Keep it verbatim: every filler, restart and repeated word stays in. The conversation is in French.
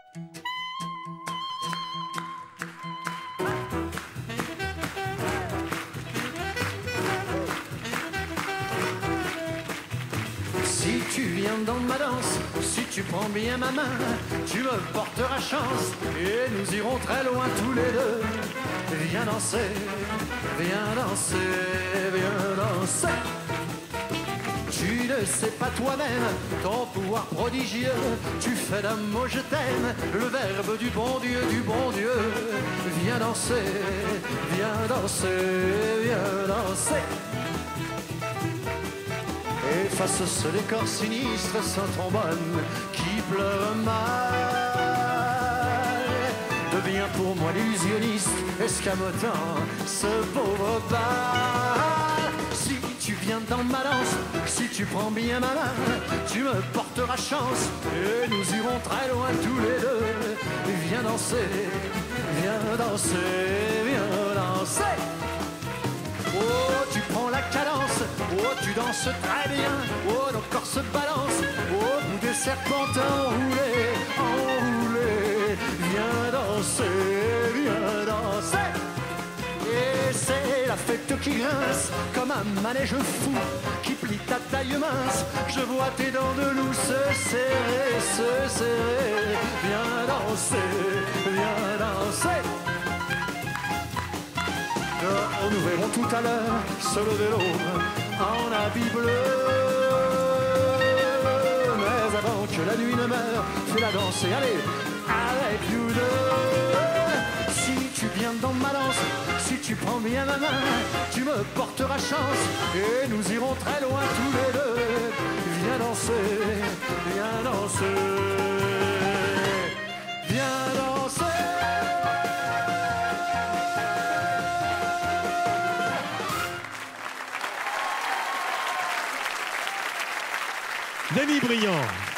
Si tu viens dans ma danse, si tu prends bien ma main, tu me porteras chance et nous irons très loin tous les deux. Viens danser, viens danser, viens danser. Tu ne sais pas toi-même ton pouvoir prodigieux. Tu fais d'un mot je t'aime le verbe du bon Dieu, du bon Dieu. Viens danser, viens danser, viens danser. Efface ce décor sinistre sans trombone qui pleure mal. Deviens pour moi l'illusionniste escamotant ce pauvre bal. Si tu viens dans ma danse, si tu prends bien ma main, tu me porteras chance et nous irons très loin tous les deux. Viens danser, viens danser, viens danser. Oh, tu prends la cadence, oh, tu danses très bien, oh, nos corps se balancent, au bout des serpentins enroulés, enroulés. Viens danser, viens danser. Et c'est la fête qui grince comme un manège fou qui plie ta taille mince. Je vois tes dents de loup se serrer, se serrer. Viens danser, viens danser. Dehors, nous verrons tout à l'heure se lever l'aube en habit bleu. Mais avant que la nuit ne meure, fais la danse et allez avec nous deux. Si tu viens dans ma danse, si tu prends bien ma main, tu me porteras chance et nous irons très loin tous les deux. Viens danser, viens danser, viens danser. Danny Briand.